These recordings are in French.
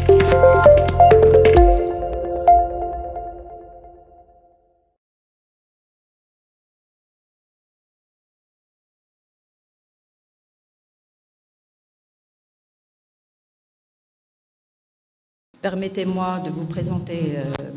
Permettez-moi de vous présenter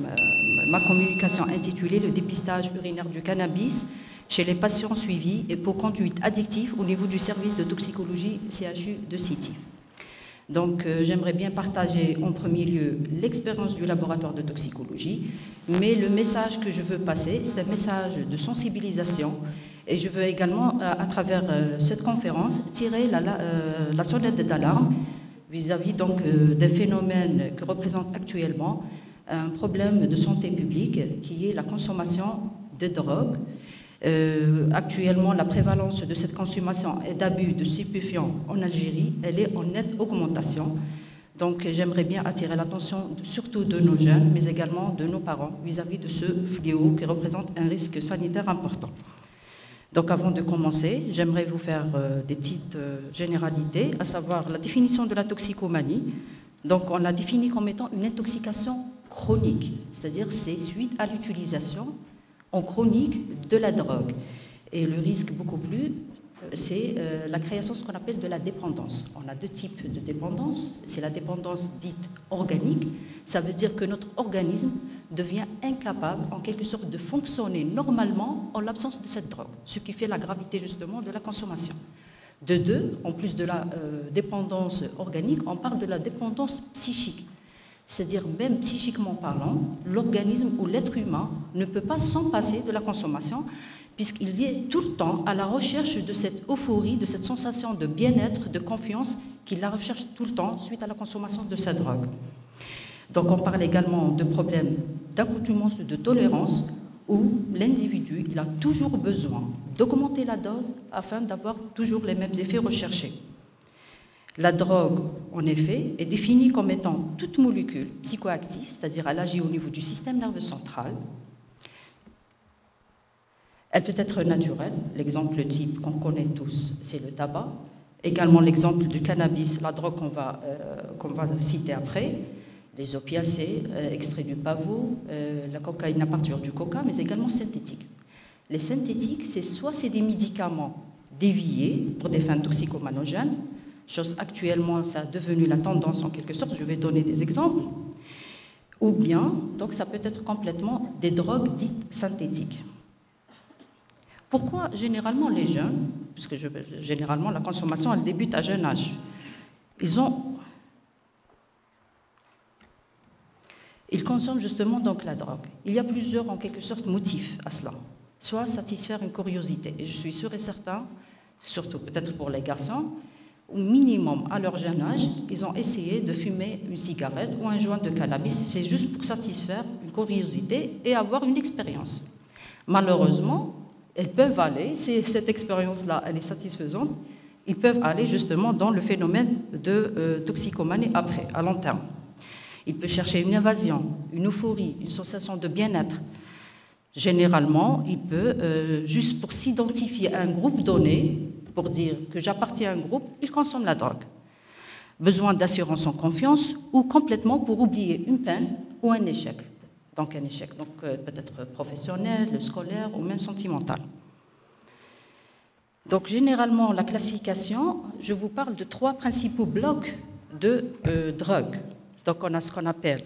ma communication intitulée « Le dépistage urinaire du cannabis chez les patients suivis et pour conduite addictive au niveau du service de toxicologie CHU de City ». Donc, j'aimerais bien partager en premier lieu l'expérience du laboratoire de toxicologie, mais le message que je veux passer, c'est un message de sensibilisation et je veux également, à travers cette conférence, tirer la sonnette d'alarme vis-à-vis donc des phénomènes que représente actuellement un problème de santé publique qui est la consommation de drogue. Actuellement, la prévalence de cette consommation et d'abus de stupéfiants en Algérie, elle est en nette augmentation. Donc j'aimerais bien attirer l'attention surtout de nos jeunes, mais également de nos parents vis-à-vis de ce fléau qui représente un risque sanitaire important. Donc avant de commencer, j'aimerais vous faire des petites généralités, à savoir la définition de la toxicomanie. Donc on l'a définie comme étant une intoxication chronique, c'est-à-dire c'est suite à l'utilisation en chronique de la drogue. Et le risque beaucoup plus, c'est la création de ce qu'on appelle de la dépendance. On a deux types de dépendance. C'est la dépendance dite organique. Ça veut dire que notre organisme devient incapable, en quelque sorte, de fonctionner normalement en l'absence de cette drogue, ce qui fait la gravité, justement, de la consommation. De deux, en plus de la dépendance organique, on parle de la dépendance psychique. C'est-à-dire, même psychiquement parlant, l'organisme ou l'être humain ne peut pas s'en passer de la consommation, puisqu'il est tout le temps à la recherche de cette euphorie, de cette sensation de bien-être, de confiance, qu'il la recherche tout le temps suite à la consommation de cette drogue. Donc on parle également de problèmes d'accoutumance, de tolérance, où l'individu il a toujours besoin d'augmenter la dose afin d'avoir toujours les mêmes effets recherchés. La drogue, en effet, est définie comme étant toute molécule psychoactive, c'est-à-dire elle agit au niveau du système nerveux central. Elle peut être naturelle, l'exemple type qu'on connaît tous, c'est le tabac. Également l'exemple du cannabis, la drogue qu'on va citer après. Les opiacés, extraits du pavot, la cocaïne à partir du coca, mais également synthétiques. Les synthétiques, c'est des médicaments déviés pour des fins toxicomanogènes, chose actuellement, ça a devenu la tendance en quelque sorte, je vais donner des exemples, ou bien, donc ça peut être complètement des drogues dites synthétiques. Pourquoi généralement les jeunes, puisque généralement la consommation elle débute à jeune âge, ils consomment justement donc la drogue. Il y a plusieurs, en quelque sorte, motifs à cela. Soit satisfaire une curiosité, et je suis sûre et certain, surtout peut-être pour les garçons, au minimum à leur jeune âge, ils ont essayé de fumer une cigarette ou un joint de cannabis. C'est juste pour satisfaire une curiosité et avoir une expérience. Malheureusement, elles peuvent aller, si cette expérience-là elle est satisfaisante, ils peuvent aller justement dans le phénomène de toxicomanie après, à long terme. Il peut chercher une évasion, une euphorie, une sensation de bien-être. Généralement, il peut, juste pour s'identifier à un groupe donné, pour dire que j'appartiens à un groupe, il consomme la drogue. Besoin d'assurance en confiance ou complètement pour oublier une peine ou un échec. Donc un échec peut-être professionnel, scolaire ou même sentimental. Donc généralement, la classification, je vous parle de trois principaux blocs de drogue. Donc on a ce qu'on appelle,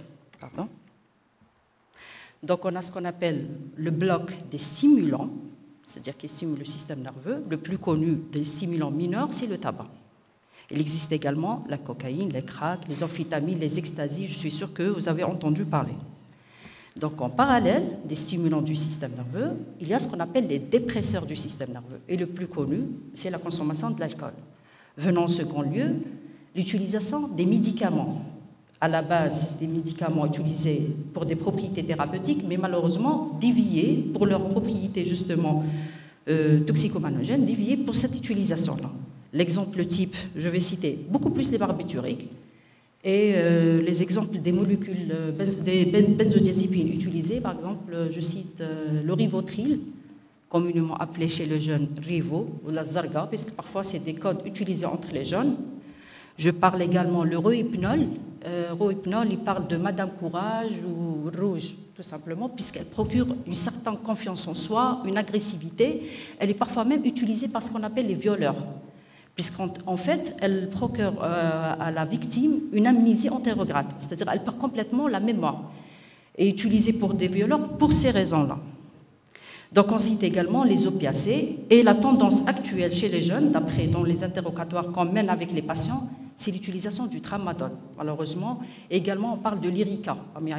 le bloc des stimulants, c'est-à-dire qui stimule le système nerveux. Le plus connu des stimulants mineurs, c'est le tabac. Il existe également la cocaïne, les cracks, les amphétamines, les extasies, je suis sûre que vous avez entendu parler. Donc en parallèle des stimulants du système nerveux, il y a ce qu'on appelle les dépresseurs du système nerveux. Et le plus connu, c'est la consommation de l'alcool. Venant en second lieu, l'utilisation des médicaments. À la base, des médicaments utilisés pour des propriétés thérapeutiques, mais malheureusement déviés pour leurs propriétés justement toxicomanogènes, déviés pour cette utilisation-là. L'exemple type, je vais citer beaucoup plus les barbituriques et les exemples des molécules, des benzodiazépines utilisées, par exemple, je cite le rivotril, communément appelé chez les jeunes Rivo ou la Zarga, puisque parfois c'est des codes utilisés entre les jeunes. Je parle également le Rohypnol. Rohypnol, il parle de Madame Courage ou Rouge, tout simplement, puisqu'elle procure une certaine confiance en soi, une agressivité. Elle est parfois même utilisée par ce qu'on appelle les violeurs, puisqu'en fait, elle procure à la victime une amnésie antérograde, c'est-à-dire elle perd complètement la mémoire, et utilisée pour des violeurs pour ces raisons-là. Donc on cite également les opiacés, et la tendance actuelle chez les jeunes, d'après dans les interrogatoires qu'on mène avec les patients, c'est l'utilisation du tramadol, malheureusement. Et également, on parle de l'Irica.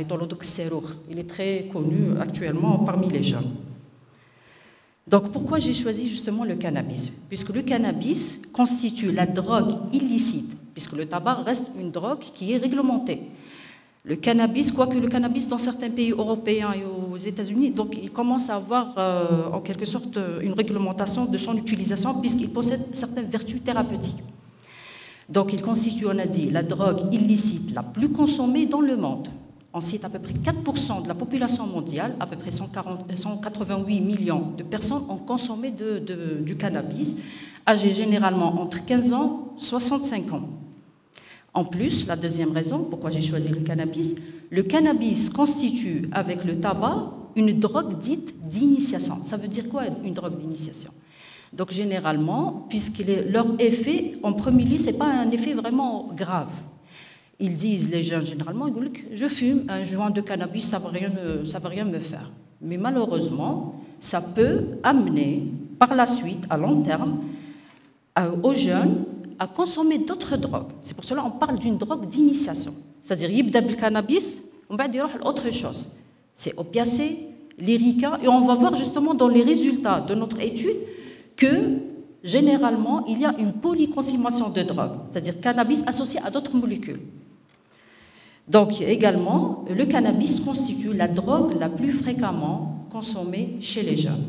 Il est très connu actuellement parmi les jeunes. Donc, pourquoi j'ai choisi justement le cannabis? Puisque le cannabis constitue la drogue illicite, puisque le tabac reste une drogue qui est réglementée. Le cannabis, quoique le cannabis dans certains pays européens et aux États-Unis, donc il commence à avoir en quelque sorte une réglementation de son utilisation, puisqu'il possède certaines vertus thérapeutiques. Donc, il constitue, on a dit, la drogue illicite la plus consommée dans le monde. On cite à peu près 4% de la population mondiale, à peu près 188 millions de personnes ont consommé du cannabis, âgées généralement entre 15 ans et 65 ans. En plus, la deuxième raison pourquoi j'ai choisi le cannabis constitue, avec le tabac, une drogue dite d'initiation. Ça veut dire quoi, une drogue d'initiation? Donc généralement, puisque leur effet, en premier lieu, ce n'est pas un effet vraiment grave. Ils disent, les jeunes généralement, ils disent, je fume un joint de cannabis, ça ne va rien me faire. Mais malheureusement, ça peut amener par la suite, à long terme, aux jeunes à consommer d'autres drogues. C'est pour cela qu'on parle d'une drogue d'initiation. C'est-à-dire, il y a le cannabis, on va dire autre chose. C'est opiacé, l'Irica, et on va voir justement dans les résultats de notre étude que, généralement, il y a une polyconsommation de drogue, c'est-à-dire cannabis associé à d'autres molécules. Donc, également, le cannabis constitue la drogue la plus fréquemment consommée chez les jeunes.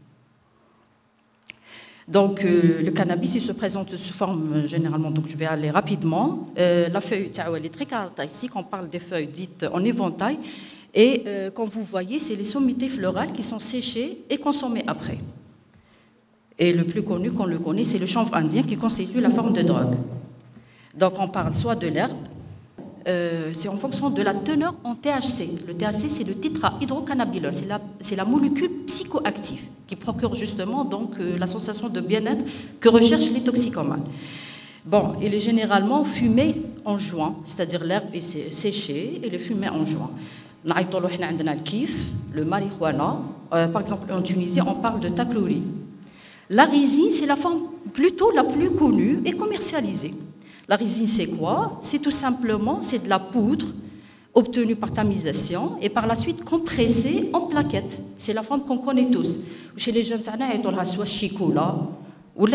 Donc, le cannabis, il se présente sous forme, généralement, donc je vais aller rapidement. La feuille, elle est très caractéristique, on parle des feuilles dites en éventail, et comme vous voyez, c'est les sommités florales qui sont séchées et consommées après. Et le plus connu, qu'on le connaît, c'est le chanvre indien qui constitue la forme de drogue. Donc on parle soit de l'herbe, c'est en fonction de la teneur en THC. Le THC, c'est le tétrahydrocannabinol, c'est la molécule psychoactive qui procure justement donc, la sensation de bien-être que recherchent les toxicomanes. Bon, il est généralement fumé en joint, c'est-à-dire l'herbe est séchée et le fumé en joint. Le marijuana, par exemple en Tunisie, on parle de taklouri. La résine, c'est la forme plutôt la plus connue et commercialisée. La résine, c'est quoi? C'est tout simplement de la poudre obtenue par tamisation et par la suite compressée en plaquettes. C'est la forme qu'on connaît tous. Chez les jeunes, soit chicola ou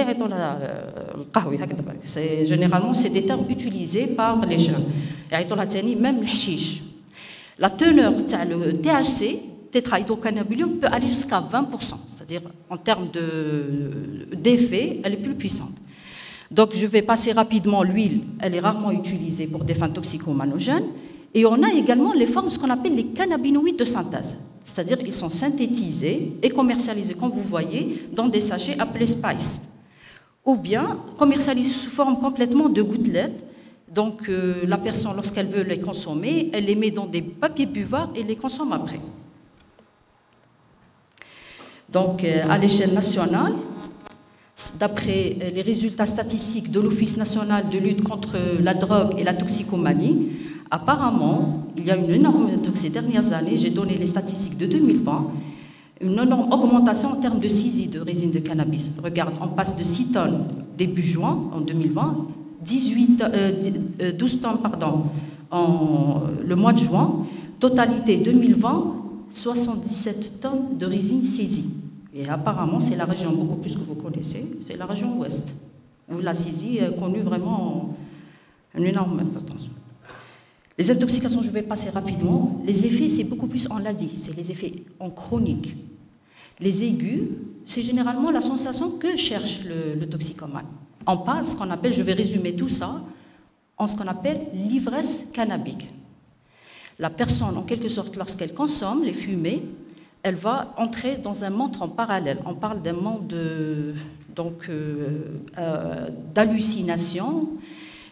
généralement, c'est des termes utilisés par les jeunes. Même le hashish. La teneur le THC, tétrahydrocannabinol, peut aller jusqu'à 20%, c'est-à-dire en termes d'effet, elle est plus puissante. Donc je vais passer rapidement l'huile, elle est rarement utilisée pour des fins toxicomanogènes. Et on a également les formes, ce qu'on appelle les cannabinoïdes de synthèse, c'est-à-dire qu'ils sont synthétisés et commercialisés, comme vous voyez, dans des sachets appelés Spice, ou bien commercialisés sous forme complètement de gouttelettes. Donc la personne, lorsqu'elle veut les consommer, elle les met dans des papiers buvards et les consomme après. Donc à l'échelle nationale, d'après les résultats statistiques de l'Office national de lutte contre la drogue et la toxicomanie, apparemment, il y a une énorme, donc ces dernières années, j'ai donné les statistiques de 2020, une énorme augmentation en termes de saisie de résine de cannabis. Regarde, on passe de 6 tonnes début juin en 2020, 12 tonnes le mois de juin, totalité 2020, 77 tonnes de résine saisie. Et apparemment, c'est la région beaucoup plus que vous connaissez, c'est la région ouest, où la saisie a connu vraiment une énorme importance. Les intoxications, je vais passer rapidement. Les effets, c'est beaucoup plus, on l'a dit, c'est les effets en chronique. Les aigus, c'est généralement la sensation que cherche le toxicomane. On parle ce qu'on appelle, je vais résumer tout ça, en ce qu'on appelle l'ivresse cannabique. La personne, en quelque sorte, lorsqu'elle consomme les fumées, elle va entrer dans un monde en parallèle. On parle d'un monde d'hallucination.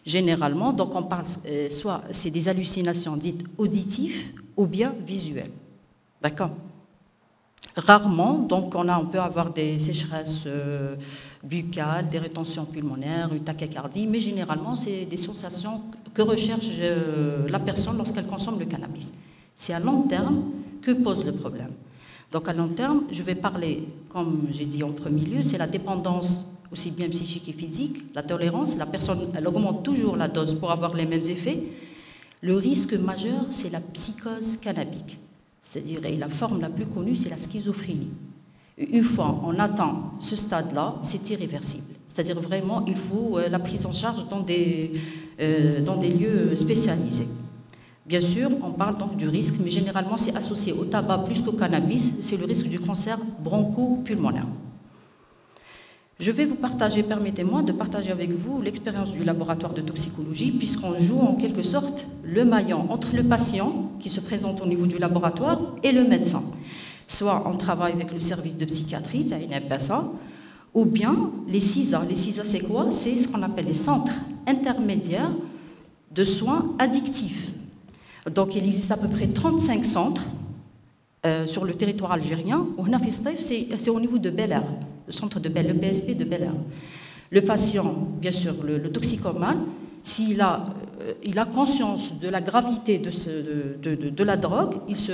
Généralement, donc on parle soit c'est des hallucinations dites auditives ou bien visuelles. D'accord? Rarement, donc on peut avoir des sécheresses buccales, des rétentions pulmonaires, une tachycardie, mais généralement, c'est des sensations que recherche la personne lorsqu'elle consomme le cannabis. C'est à long terme que pose le problème. Donc à long terme, je vais parler, comme j'ai dit en premier lieu, c'est la dépendance aussi bien psychique et physique, la tolérance, la personne, elle augmente toujours la dose pour avoir les mêmes effets. Le risque majeur, c'est la psychose cannabique. C'est-à-dire, et la forme la plus connue, c'est la schizophrénie. Une fois on atteint ce stade-là, c'est irréversible. C'est-à-dire vraiment, il faut la prise en charge dans des lieux spécialisés. Bien sûr, on parle donc du risque, mais généralement c'est associé au tabac plus qu'au cannabis, c'est le risque du cancer broncho-pulmonaire. Je vais vous partager, permettez-moi de partager avec vous l'expérience du laboratoire de toxicologie, puisqu'on joue en quelque sorte le maillon entre le patient qui se présente au niveau du laboratoire et le médecin. Soit on travaille avec le service de psychiatrie, ou bien les CISA. Les CISA, c'est quoi? C'est ce qu'on appelle les centres intermédiaires de soins addictifs. Donc il existe à peu près 35 centres sur le territoire algérien. C'est au niveau de Bel Air, le centre de le PSP de Bel Air. Le patient, bien sûr, le toxicomane, s'il a conscience de la gravité de la drogue,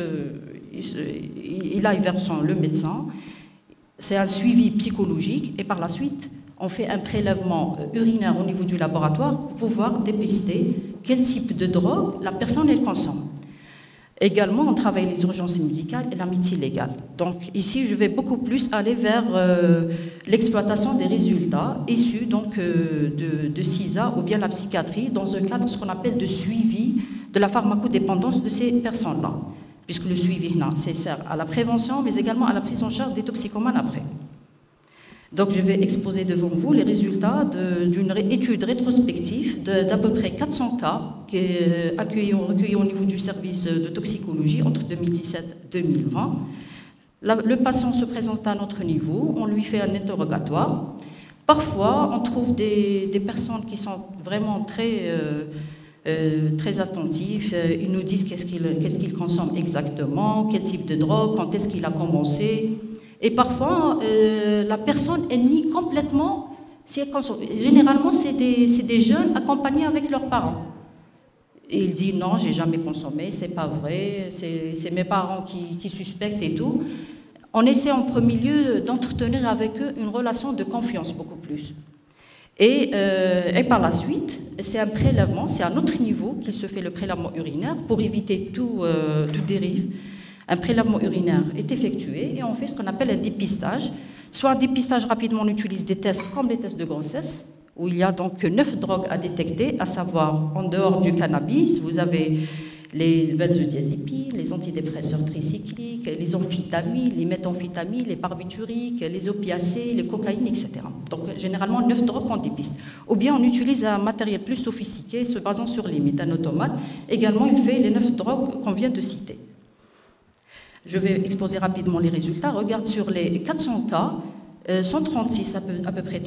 il aille vers le médecin. C'est un suivi psychologique et par la suite, on fait un prélèvement urinaire au niveau du laboratoire pour pouvoir dépister quel type de drogue la personne elle consomme. Également, on travaille les urgences médicales et la médecine légale. Donc ici, je vais beaucoup plus aller vers l'exploitation des résultats issus donc, de CISA ou bien la psychiatrie dans un cadre ce qu'on appelle de suivi de la pharmacodépendance de ces personnes-là. Puisque le suivi sert à la prévention, mais également à la prise en charge des toxicomanes après. Donc je vais exposer devant vous les résultats d'une étude rétrospective d'à peu près 400 cas qui est recueillis au niveau du service de toxicologie entre 2017 et 2020. Le patient se présente à notre niveau, on lui fait un interrogatoire. Parfois, on trouve des personnes qui sont vraiment très attentifs, ils nous disent qu'est-ce qu'ils consomment exactement, quel type de drogue, quand est-ce qu'il a commencé. Et parfois, la personne elle nie complètement si elle consomme. Généralement, c'est des jeunes accompagnés avec leurs parents. Et il dit non, j'ai jamais consommé, c'est pas vrai, c'est mes parents qui suspectent et tout. On essaie en premier lieu d'entretenir avec eux une relation de confiance beaucoup plus. Et par la suite, c'est un prélèvement, c'est à notre niveau qu'il se fait le prélèvement urinaire pour éviter toute dérive. Un prélèvement urinaire est effectué et on fait ce qu'on appelle un dépistage. Soit un dépistage rapidement, on utilise des tests comme les tests de grossesse, où il y a donc 9 drogues à détecter, à savoir en dehors du cannabis, vous avez les benzodiazépines, les antidépresseurs tricycliques, les amphétamines, les méthamphétamines, les barbituriques, les opiacés, les cocaïnes, etc. Donc généralement 9 drogues qu'on dépiste. Ou bien on utilise un matériel plus sophistiqué se basant sur les méthanotomates. Également il fait les 9 drogues qu'on vient de citer. Je vais exposer rapidement les résultats. Regarde sur les 400 cas, 136, à peu près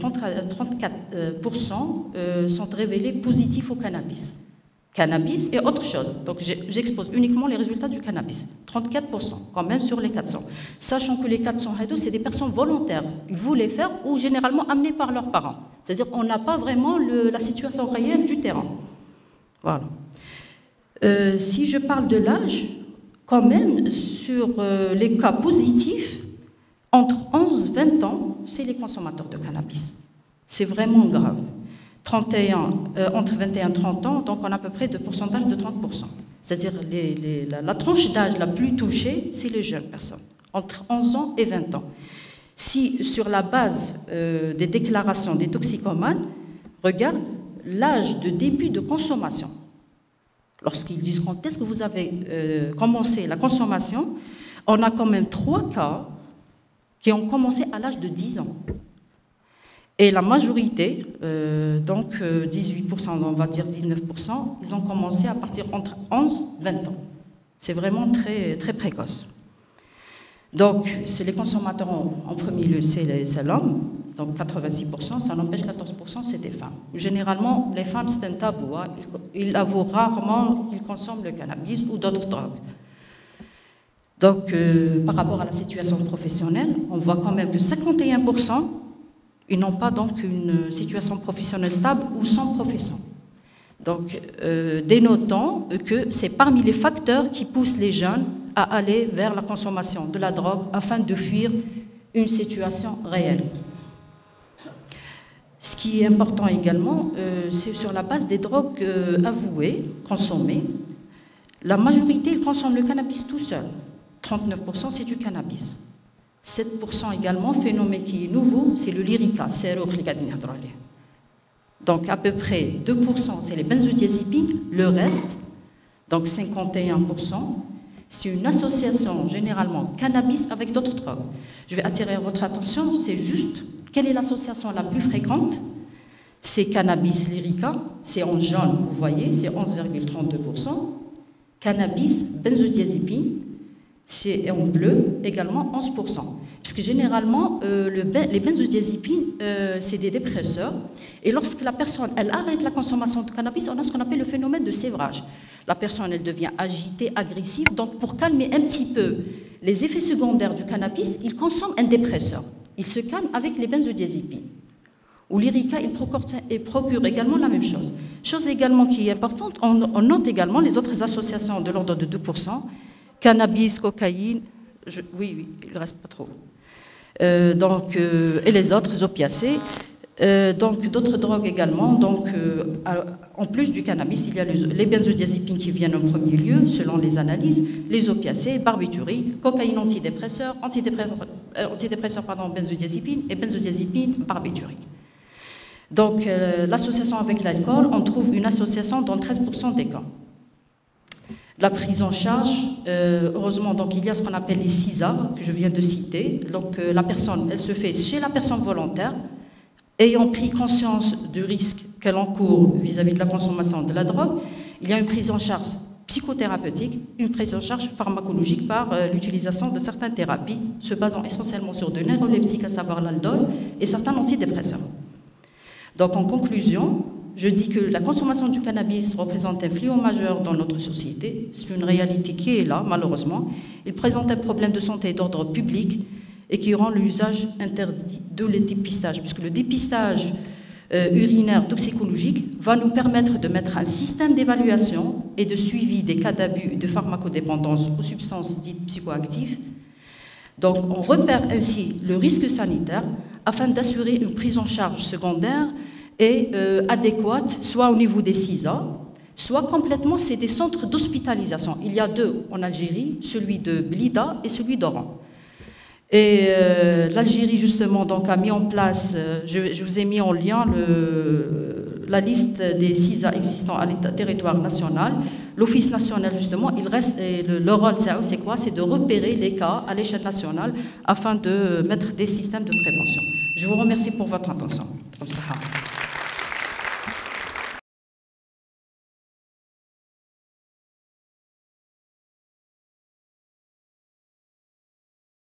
34% sont révélés positifs au cannabis. Cannabis et autre chose. Donc j'expose uniquement les résultats du cannabis. 34% quand même sur les 400. Sachant que les 400 c'est des personnes volontaires. Ils voulaient faire ou généralement amenés par leurs parents. C'est-à-dire qu'on n'a pas vraiment la situation réelle du terrain. Voilà. Si je parle de l'âge, quand même, sur les cas positifs, entre 11 et 20 ans, c'est les consommateurs de cannabis. C'est vraiment grave. Entre 21 et 30 ans, donc on a à peu près de pourcentage de 30%. C'est-à-dire la tranche d'âge la plus touchée, c'est les jeunes personnes, entre 11 ans et 20 ans. Si sur la base des déclarations des toxicomanes, regarde l'âge de début de consommation. Lorsqu'ils disent quand est-ce que vous avez commencé la consommation, on a quand même 3 cas qui ont commencé à l'âge de 10 ans. Et la majorité, donc 18%, on va dire 19%, ils ont commencé à partir entre 11 et 20 ans. C'est vraiment très, très précoce. Donc, c'est les consommateurs en premier lieu, c'est l'homme, donc 86%, ça n'empêche 14%, c'est des femmes. Généralement, les femmes, c'est un tabou, hein. Ils avouent rarement qu'ils consomment le cannabis ou d'autres drogues. Donc, par rapport à la situation professionnelle, on voit quand même que 51%, ils n'ont pas donc une situation professionnelle stable ou sans profession. Donc, dénotant que c'est parmi les facteurs qui poussent les jeunes à aller vers la consommation de la drogue afin de fuir une situation réelle. Ce qui est important également, c'est sur la base des drogues avouées, consommées. La majorité, ils consomment le cannabis tout seul. 39%, c'est du cannabis. 7% également, phénomène qui est nouveau, c'est le lyrica, c'est donc à peu près 2%, c'est les benzodiazépines, le reste, donc 51%, c'est une association généralement cannabis avec d'autres drogues. Je vais attirer votre attention, c'est juste, quelle est l'association la plus fréquente? C'est cannabis lyrica, c'est en jaune, vous voyez, c'est 11,32%. Cannabis, benzodiazépine, c'est en bleu, également 11%. Parce que généralement, les benzodiazépines, c'est des dépresseurs. Et lorsque la personne elle arrête la consommation de cannabis, on a ce qu'on appelle le phénomène de sévrage. La personne elle devient agitée, agressive. Donc pour calmer un petit peu les effets secondaires du cannabis, il consomme un dépresseur. Il se calme avec les benzodiazépines. Ou l'Lyrica, il procure également la même chose. Chose également qui est importante, on note également les autres associations de l'ordre de 2%, cannabis, cocaïne, oui, il ne reste pas trop. Et les autres opiacés. Donc d'autres drogues également. Donc, en plus du cannabis, il y a les benzodiazépines qui viennent en premier lieu, selon les analyses, les opiacés, barbiturique, cocaïne antidépresseur, benzodiazépine et benzodiazépine, barbiturique. Donc l'association avec l'alcool, on trouve une association dans 13% des cas. La prise en charge, heureusement, donc il y a ce qu'on appelle les CISA, que je viens de citer. Donc la personne, elle se fait chez la personne volontaire, ayant pris conscience du risque qu'elle encourt vis-à-vis de la consommation de la drogue. Il y a une prise en charge psychothérapeutique, une prise en charge pharmacologique par l'utilisation de certaines thérapies, se basant essentiellement sur de neuroleptiques, à savoir l'aldol, et certains antidépresseurs. Donc en conclusion, je dis que la consommation du cannabis représente un fléau majeur dans notre société. C'est une réalité qui est là, malheureusement. Il présente un problème de santé d'ordre public et qui rend l'usage interdit de le dépistage, puisque le dépistage urinaire toxicologique va nous permettre de mettre un système d'évaluation et de suivi des cas d'abus et de pharmacodépendance aux substances dites psychoactives. Donc on repère ainsi le risque sanitaire afin d'assurer une prise en charge secondaire et adéquate, soit au niveau des CISA, soit complètement, c'est des centres d'hospitalisation. Il y a deux en Algérie, celui de Blida et celui d'Oran. Et l'Algérie, justement, donc, a mis en place, je vous ai mis en lien la liste des CISA existants à territoire national. L'Office national, justement, il reste, et le rôle, c'est quoi? C'est de repérer les cas à l'échelle nationale afin de mettre des systèmes de prévention. Je vous remercie pour votre attention. Comme ça.